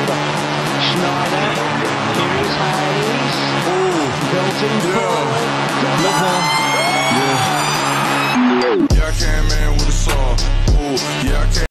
Schneider. Here is Hayes. Belton forward. Yeah, I came in with a saw. Ooh, yeah, I came